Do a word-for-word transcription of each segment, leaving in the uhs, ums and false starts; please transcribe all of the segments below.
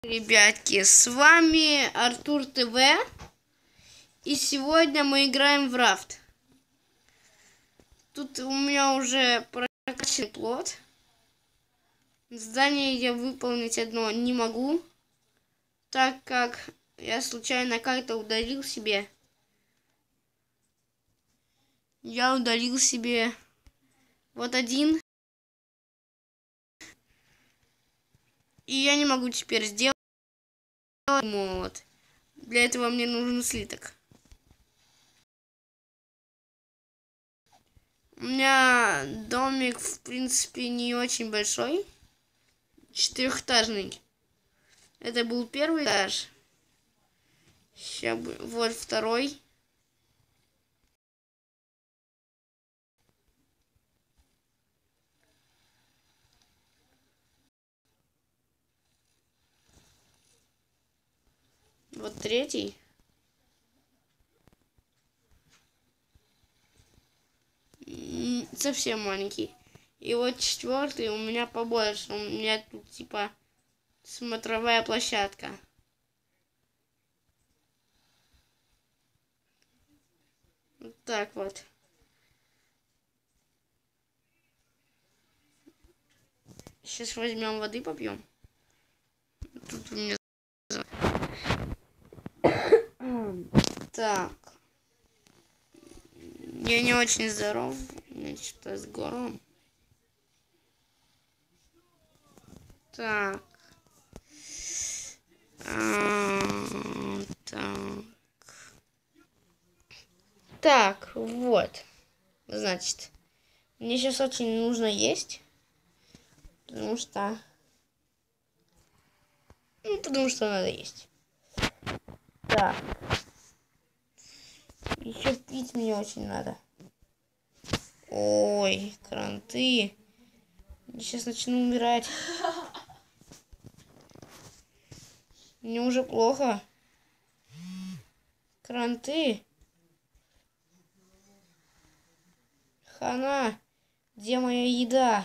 Ребятки, с вами Артур ТВ, и сегодня мы играем в рафт. Тут у меня уже прокачан плот. Задание я выполнить одно не могу, так как я случайно как-то удалил себе. Я удалил себе вот один. И я не могу теперь сделать молот. Для этого мне нужен слиток. У меня домик, в принципе, не очень большой. Четырехэтажный. Это был первый этаж. Сейчас, вот второй. Вот третий. Совсем маленький. И вот четвертый у меня побольше. У меня тут типа смотровая площадка. Вот так вот. Сейчас возьмем воды, попьем. Тут у меня... Так. Я не очень здоров. У меня что-то с горлом. Так. А, так. Так, вот. Значит, мне сейчас очень нужно есть. Потому что... Ну, потому что надо есть. Так. Еще пить мне очень надо. Ой, кранты. Я сейчас начну умирать. Мне уже плохо. Кранты. Хана. Где моя еда?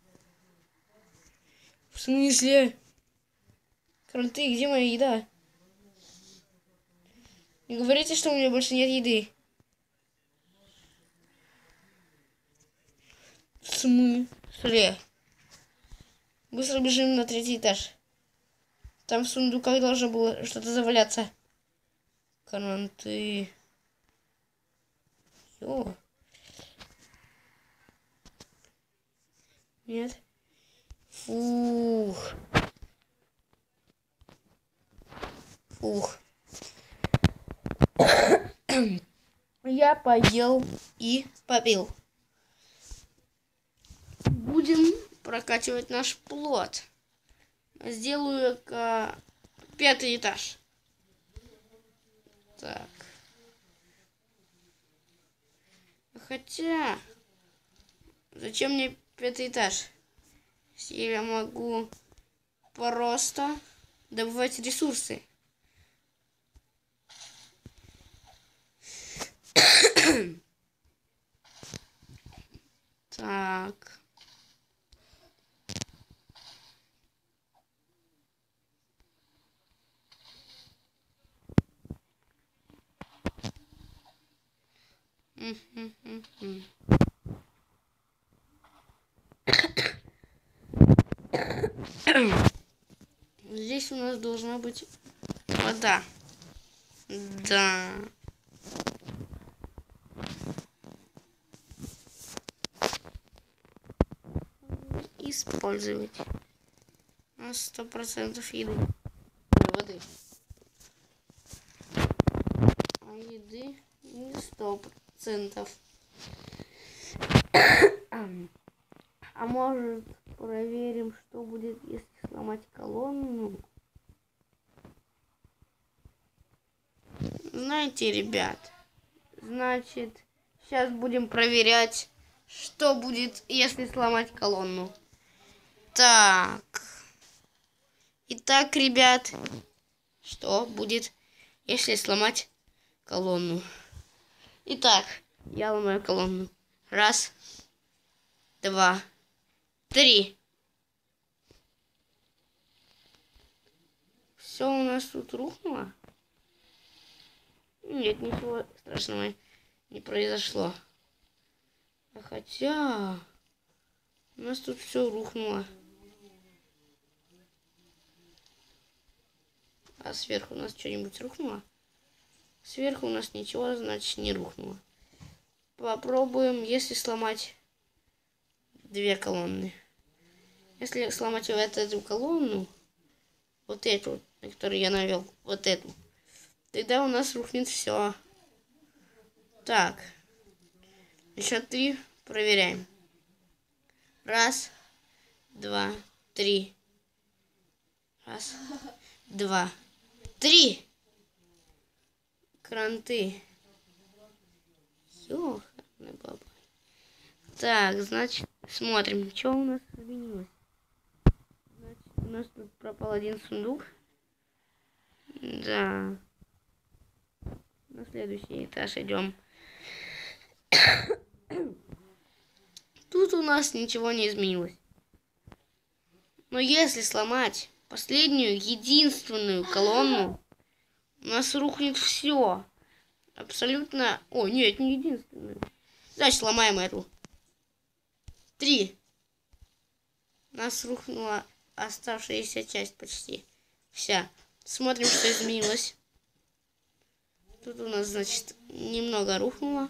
В смысле? Кранты, где моя еда? Не говорите, что у меня больше нет еды. В смысле? Быстро бежим на третий этаж. Там в сундуках должно было что-то заваляться. Кранты. Ё. Нет. Фух. Фух. Я поел и попил. Будем прокачивать наш плот. Сделаю э, пятый этаж. Так. Хотя... Зачем мне пятый этаж? Если я могу просто добывать ресурсы. Так. Здесь у нас должна быть вода. Да. Использовать. На сто процентов еды. Воды. А еды не сто процентов. А может проверим, что будет, если сломать колонну? Знаете, ребят, значит, сейчас будем проверять, что будет, если сломать колонну. Так. Итак, ребят, что будет, если сломать колонну? Итак, я ломаю колонну. Раз, два, три. все у нас тут рухнуло? Нет, ничего страшного не произошло. А хотя у нас тут все рухнуло. А сверху у нас что-нибудь рухнуло? Сверху у нас ничего, значит, не рухнуло. Попробуем, если сломать две колонны. Если сломать вот эту колонну, вот эту, на которую я навел, вот эту, тогда у нас рухнет все. Так. Еще три. Проверяем. Раз, два, три. Раз, два, три. Кранты. Ёханый баба. Так, значит, смотрим, что у нас изменилось. Значит, у нас тут пропал один сундук. Да. На следующий этаж идем. Тут у нас ничего не изменилось. Но если сломать последнюю, единственную колонну, у нас рухнет все. Абсолютно... О, нет, не единственную. Значит, сломаем эту. Три. У нас рухнула оставшаяся часть почти. Вся. Смотрим, что изменилось. Тут у нас, значит, немного рухнуло.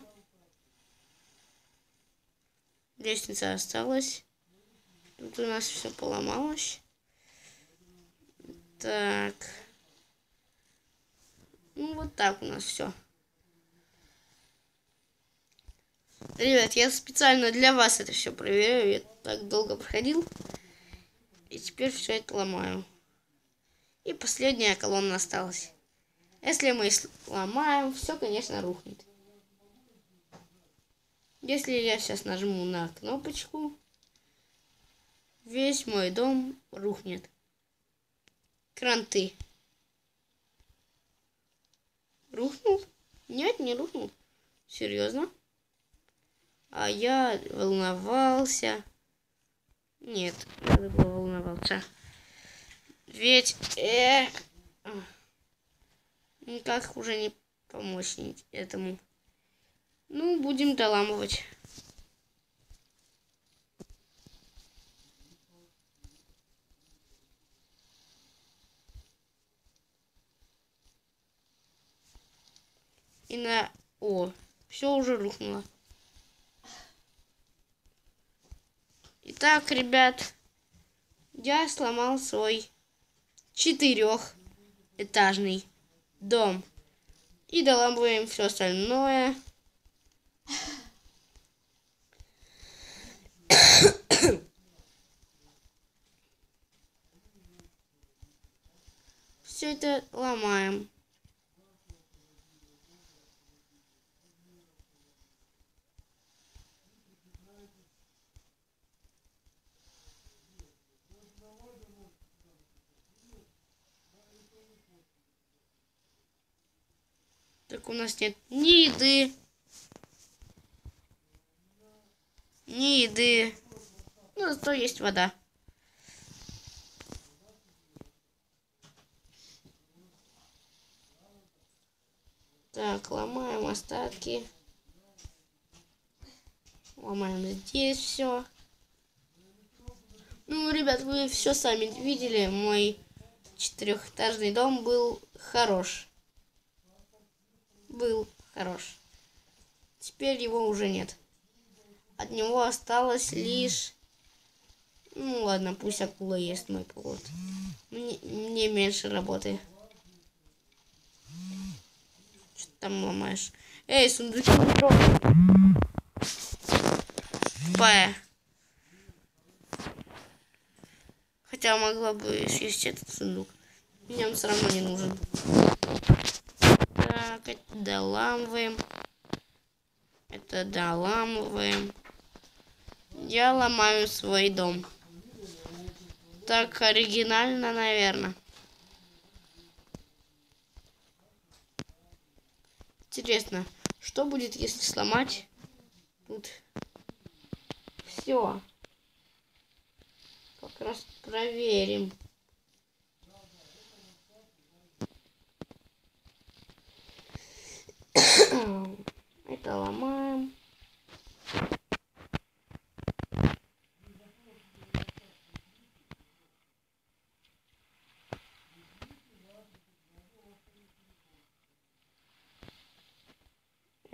Лестница осталась. Тут у нас все поломалось. Так. Ну, вот так у нас все. Ребят, я специально для вас это все проверяю. Я так долго проходил. И теперь все это ломаю. И последняя колонна осталась. Если мы сломаем, все, конечно, рухнет. Если я сейчас нажму на кнопочку, весь мой дом рухнет. Кранты. Рухнул? Нет, не рухнул. Серьезно? А я волновался. Нет, надо было волноваться. Ведь эх, никак уже не помочь этому. Ну, будем доламывать. И на... О, все уже рухнуло. Итак, ребят, я сломал свой четырехэтажный дом. И доламываем все остальное. Все это ломаем. Так у нас нет ни еды, ни еды, но зато есть вода. Так, ломаем остатки. Ломаем здесь все. Ну, ребят, вы все сами видели. Мой четырехэтажный дом был хорош. Был хорош. Теперь его уже нет. От него осталось лишь... Ну ладно, пусть акула ест мой плод. Мне, мне меньше работы. Что ты там ломаешь? Эй, сундуки не трогай. Тупая. Хотя могла бы съесть этот сундук. Мне он все равно не нужен. Так, это доламываем. Это доламываем. Я ломаю свой дом. Так оригинально, наверное. Интересно, что будет, если сломать тут все? Как раз проверим.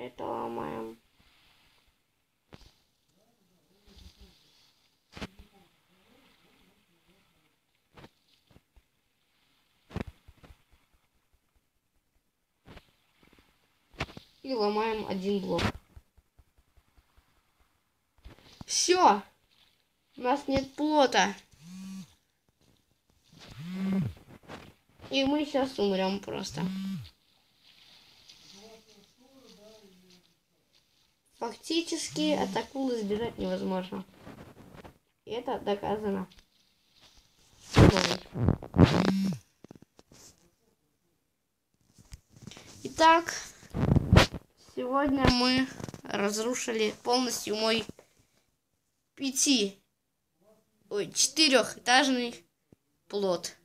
Это ломаем. И ломаем один блок. Все. У нас нет плота. И мы сейчас умрем просто. Фактически от акулы сбежать невозможно. И это доказано. Итак, сегодня мы разрушили полностью мой пяти, ой, четырехэтажный плот.